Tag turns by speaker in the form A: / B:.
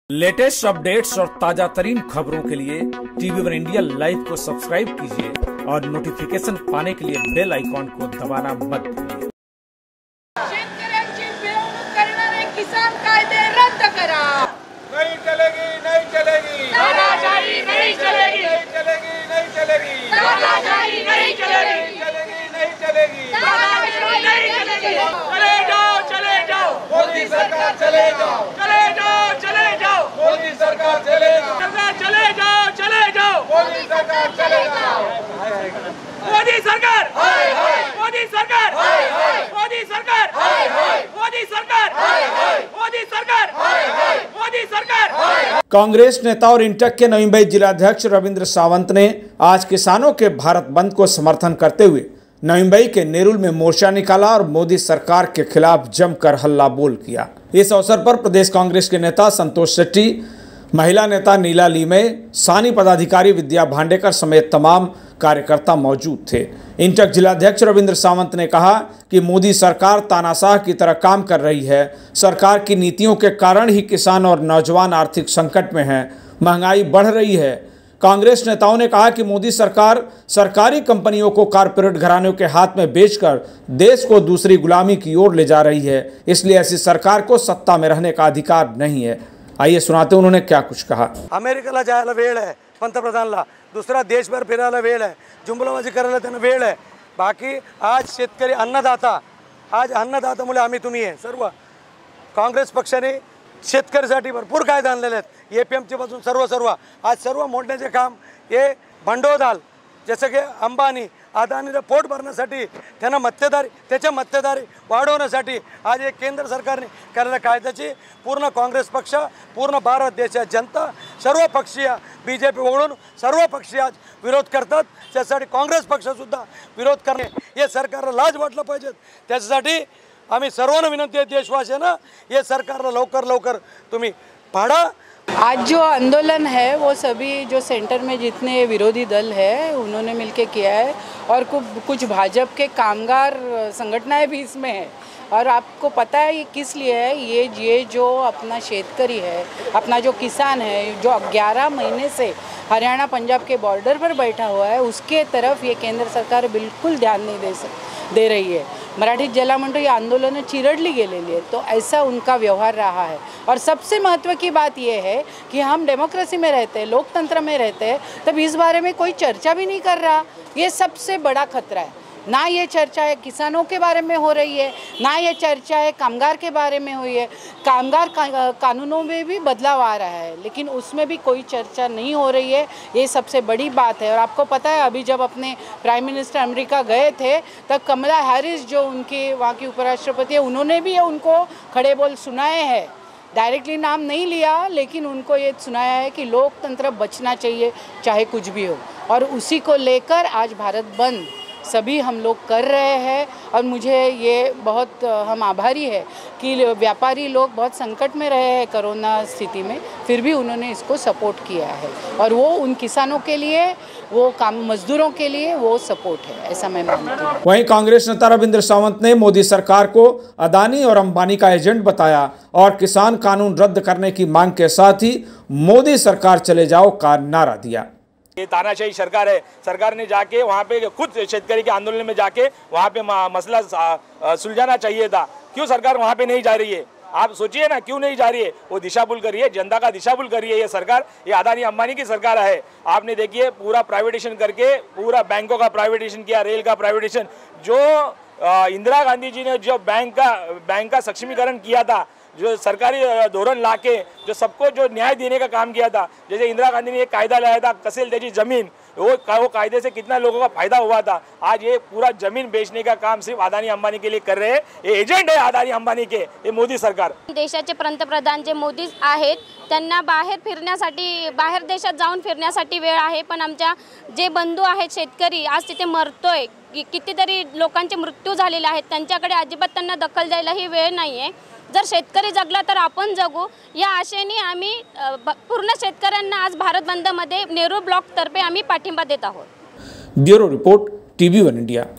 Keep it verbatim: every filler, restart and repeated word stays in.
A: Latest updates और ताजा तरीन खबरों के लिए टीवी वन इंडिया लाइव को सब्सक्राइब कीजिए और नोटिफिकेशन पाने के लिए बेल आइकॉन को दबाना मत भूलिए।
B: शेतकऱ्यांची पिळवणूक करणारे किसान कायदे रद्द करा।
C: नहीं चलेगी, नहीं चलेगी,
B: तानाशाही नहीं चलेगी,
C: नहीं चलेगी, नहीं चलेगी,
B: तानाशाही नहीं चलेगी,
C: चलेगी, नहीं चलेगी,
B: तानाशाही नहीं चलेगी।
D: चले जाओ, चले जाओ,
C: मोदी सरकार चले जाओ,
D: चले जाओ, चले जाओ,
C: मोदी सरकार चले जाओ,
D: सरकार चले जाओ, चले जाओ,
C: मोदी सरकार चले जाओ,
D: मोदी सरकार,
C: हाय हाय,
D: मोदी सरकार,
C: हाय हाय,
D: मोदी सरकार,
C: हाय हाय,
D: मोदी सरकार,
C: हाय हाय,
D: मोदी सरकार,
C: हाय हाय,
D: मोदी सरकार।
A: कांग्रेस नेता और इंटक के नवी मुंबई जिलाध्यक्ष रविंद्र सावंत ने आज किसानों के भारत बंद को समर्थन करते हुए नवी मुंबई के नेरुल में मोर्चा निकाला और मोदी सरकार के खिलाफ जमकर हल्ला बोल किया। इस अवसर पर प्रदेश कांग्रेस के नेता संतोष शेट्टी, महिला नेता नीला लीमे, सानी पदाधिकारी विद्या भांडेकर समेत तमाम कार्यकर्ता मौजूद थे। इंटक जिलाध्यक्ष रविंद्र सावंत ने कहा कि मोदी सरकार तानाशाह की तरह काम कर रही है। सरकार की नीतियों के कारण ही किसान और नौजवान आर्थिक संकट में हैं, महंगाई बढ़ रही है। कांग्रेस नेताओं ने कहा कि मोदी सरकार सरकारी कंपनियों को कारपोरेट घरानों के हाथ में बेचकर देश को दूसरी गुलामी की ओर ले जा रही है, इसलिए ऐसी सरकार को सत्ता में रहने का अधिकार नहीं है। आइए सुनाते उन्होंने क्या कुछ कहा।
E: अमेरिकेला जायला वेळ आहे, पंतप्रधानला दुसरा देशभर फिरायला वेळ आहे, जुंबलबाजी करायला त्यांना वेळ आहे। बाकी आज शेतकरी अन्नदाता, आज अन्नदाता मुळे आम्ही तुम्ही आहे सर्व काँग्रेस पक्षाने शेतकऱ्यासाठी भरपूर कायदे आणलेले आहेत। ए पी एमची पासून सर्व सर्व आज सर्व मोडण्याचे काम हे भंडोदाल जसं की अंबानी अदानीला पोट भरण्यासाठी त्यांना मक्तेदारी त्याच्या मक्तेदारी वाढवण्यासाठी आज एक केंद्र सरकारने केलेल्या कायद्याची पूर्ण काँग्रेस पक्ष, पूर्ण भारत देशाची जनता, सर्व पक्षीय बी जे पी वगळून सर्व पक्षीय आज विरोध करतात। त्यासाठी काँग्रेस पक्षसुद्धा विरोध करणे हे सरकारला लाज वाटलं पाहिजे। त्यासाठी आम्ही सर्वांना विनंती आहे देशवासियांना, हे सरकारला लवकर लवकर तुम्ही पाडा।
F: आज जो आंदोलन है वो सभी जो सेंटर में जितने विरोधी दल है उन्होंने मिलके किया है और कुछ भाजपा के कामगार संगठनाएं भी इसमें है। और आपको पता है ये किस लिए है, ये ये जो अपना शेतकरी है, अपना जो किसान है, जो ग्यारह महीने से हरियाणा पंजाब के बॉर्डर पर बैठा हुआ है, उसके तरफ ये केंद्र सरकार बिल्कुल ध्यान नहीं दे सक दे रही है। मराठीत ज्याला म्हणतो ये आंदोलन चिरडली गेलेली है, तो ऐसा उनका व्यवहार रहा है। और सबसे महत्व की बात ये है कि हम डेमोक्रेसी में रहते हैं, लोकतंत्र में रहते हैं, तब इस बारे में कोई चर्चा भी नहीं कर रहा। ये सबसे बड़ा खतरा है। ना ये चर्चा है किसानों के बारे में हो रही है, ना ये चर्चा है कामगार के बारे में हुई है। कामगार का, कानूनों में भी बदलाव आ रहा है, लेकिन उसमें भी कोई चर्चा नहीं हो रही है। ये सबसे बड़ी बात है। और आपको पता है अभी जब अपने प्राइम मिनिस्टर अमेरिका गए थे तब कमला हैरिस जो उनके वहाँ की उपराष्ट्रपति है, उन्होंने भी उनको खड़े बोल सुनाए हैं। डायरेक्टली नाम नहीं लिया, लेकिन उनको ये सुनाया है कि लोकतंत्र बचना चाहिए चाहे कुछ भी हो। और उसी को लेकर आज भारत बंद सभी हम लोग कर रहे हैं। और मुझे ये बहुत हम आभारी है कि व्यापारी लोग बहुत संकट में रहे हैं कोरोना स्थिति में, फिर भी उन्होंने इसको सपोर्ट किया है। और वो उन किसानों के लिए, वो काम मजदूरों के लिए वो सपोर्ट है, ऐसा मैं मानती हूँ।
A: वहीं कांग्रेस नेता रविंद्र सावंत ने मोदी सरकार को अदानी और अंबानी का एजेंट बताया और किसान कानून रद्द करने की मांग के साथ ही मोदी सरकार चले जाओ का नारा दिया।
D: ये तानाशाही सरकार है। सरकार ने जाके वहाँ पे खुद शेतकरी के आंदोलन में जाके वहाँ पे मसला सुलझाना चाहिए था। क्यों सरकार वहाँ पे नहीं जा रही है? आप सोचिए ना, क्यों नहीं जा रही है? वो दिशाभूल कर रही है, जनता का दिशाभूल कर रही है ये सरकार। ये अदानी अंबानी की सरकार है। आपने देखिए पूरा प्राइवेटेशन करके पूरा बैंकों का प्राइवेटेशन किया, रेल का प्राइवेटेशन। जो इंदिरा गांधी जी ने जो बैंक का बैंक का सक्षमीकरण किया था, जो सरकारी धोरण लाके जो सबको जो न्याय देने का काम किया था, जैसे इंदिरा गांधी ने एक कायदा लाया था कसेल त्याची जमीन, वो वो कायदे से कितना लोगों का फायदा हुआ था। आज ये पूरा जमीन बेचने का काम सिर्फ अदानी अंबानी के लिए कर रहे हैं। ये एजेंट है अदानी अंबानी के, ये मोदी सरकार।
G: देशाचे पंतप्रधान जे मोदी आहेत त्यांना बाहेर फिरण्यासाठी, बाहेर देशात जाऊन फिरण्यासाठी वेळ आहे, पण आमच्या जे बंधू आहेत शेतकरी आज तिथे मरतोय, कितीतरी लोकांचे मृत्यू झालेले आहेत, त्यांच्याकडे अजिबात त्यांना दखल द्यायलाही वेळ नाही आहे। जर शेतकरी जगला तर आपण जगू या आशेने आम्ही पूर्ण शेतकऱ्यांना आज भारत बंद मध्ये नेहरू ब्लॉक तर्फे आम्ही पाठिंबा देत आहोत।
A: Bureau report TV one India.